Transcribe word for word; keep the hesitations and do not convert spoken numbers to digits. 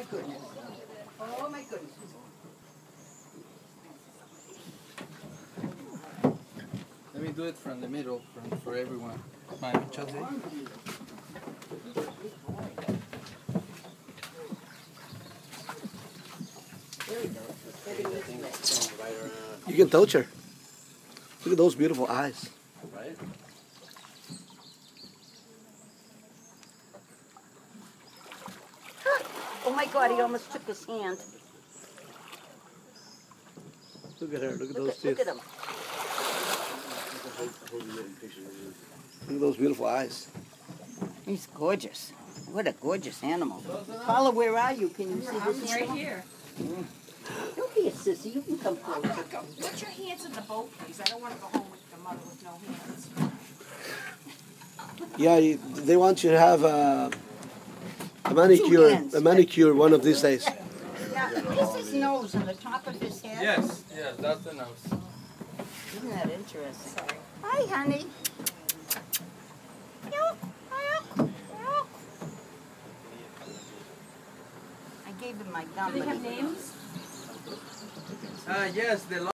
my goodness. Oh my goodness. Let me do it from the middle, from, for everyone. Magpie-jay. You can touch her. Look at those beautiful eyes. Right? Oh my God, he almost took his hand. Look at her. Look at Look those at, look teeth. at him. Look at those beautiful eyes. He's gorgeous. What a gorgeous animal. Paula, where are you? Can you see this Right animal? here. Don't be a sissy. You can come closer. Put your hands in the boat, please. I don't want to go home with the mother with no hands. Yeah, you, they want you to have a, a manicure, hands. a manicure one of these days. Yeah, what is his nose on the top of his head? Yes, yes, that's the nose. Isn't that interesting? Sorry. Hi, honey. I gave him my gum. Do they but have he- names? Ah, yes, the